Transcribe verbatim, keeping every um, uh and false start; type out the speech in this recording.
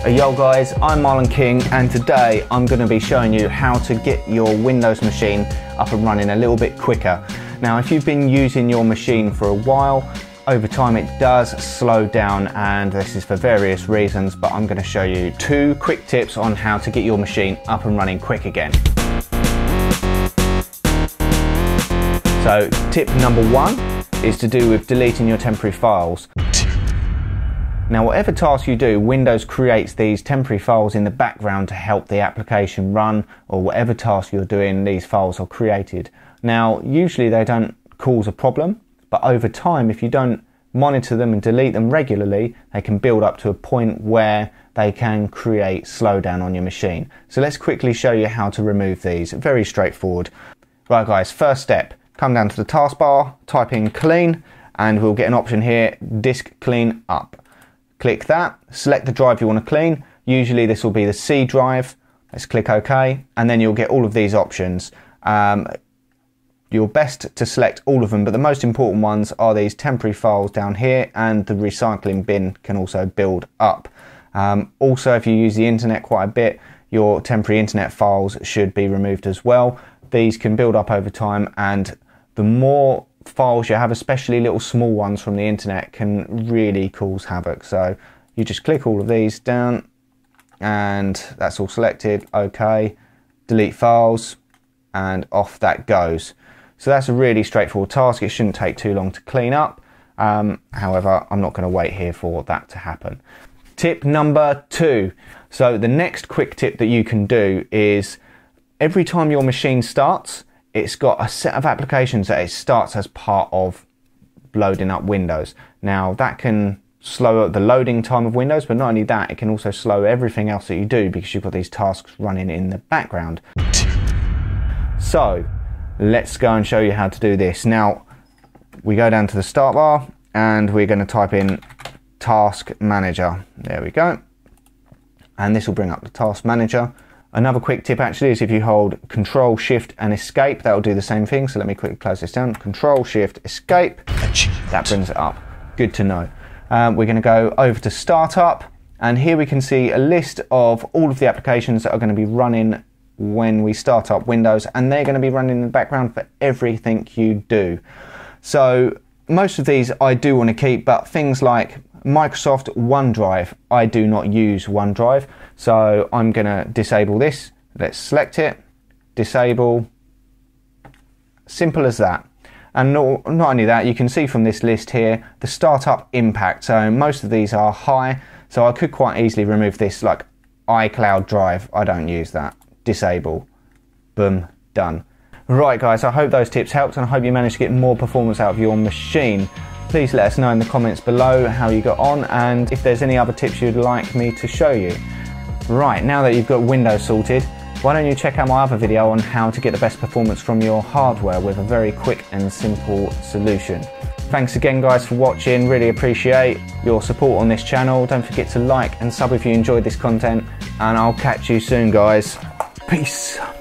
Yo guys, I'm Marlon King, and today I'm going to be showing you how to get your Windows machine up and running a little bit quicker. Now if you've been using your machine for a while, over time it does slow down, and this is for various reasons, but I'm going to show you two quick tips on how to get your machine up and running quick again. So tip number one is to do with deleting your temporary files. Now whatever task you do, Windows creates these temporary files in the background to help the application run, or whatever task you're doing, these files are created. Now usually they don't cause a problem, but over time if you don't monitor them and delete them regularly, they can build up to a point where they can create slowdown on your machine. So let's quickly show you how to remove these. Very straightforward. Right guys, first step, come down to the taskbar, type in clean, and we'll get an option here, disk clean up. Click that, select the drive you want to clean. Usually this will be the C drive. Let's click OK, and then you'll get all of these options. Um, you're best to select all of them, but the most important ones are these temporary files down here, and the recycling bin can also build up. Um, also, if you use the internet quite a bit, your temporary internet files should be removed as well. These can build up over time, and the more files you have, especially little small ones from the internet, can really cause havoc. So you just click all of these down, and that's all selected. OK, delete files, and off that goes. So that's a really straightforward task. It shouldn't take too long to clean up. Um, however, I'm not going to wait here for that to happen. Tip number two. So the next quick tip that you can do is every time your machine starts, it's got a set of applications that it starts as part of loading up Windows. Now that can slow up the loading time of Windows, but not only that, it can also slow everything else that you do because you've got these tasks running in the background. So let's go and show you how to do this. Now we go down to the start bar and we're going to type in Task Manager. There we go. And this will bring up the Task Manager. Another quick tip actually is if you hold Control, Shift and Escape, that will do the same thing. So let me quickly close this down. Control, Shift, Escape. That brings it up. Good to know. Um, we're going to go over to Startup, and here we can see a list of all of the applications that are going to be running when we start up Windows, and they're going to be running in the background for everything you do. So most of these I do want to keep, but things like Microsoft OneDrive, I do not use OneDrive, so I'm going to disable this. Let's select it, disable, simple as that. And not, not only that, you can see from this list here the startup impact. So most of these are high, so I could quite easily remove this, like iCloud Drive. I don't use that. Disable, boom, done. Right guys, I hope those tips helped, and I hope you managed to get more performance out of your machine. Please let us know in the comments below how you got on, and if there's any other tips you'd like me to show you. Right, now that you've got Windows sorted, why don't you check out my other video on how to get the best performance from your hardware with a very quick and simple solution. Thanks again guys for watching, really appreciate your support on this channel. Don't forget to like and sub if you enjoyed this content, and I'll catch you soon guys. Peace.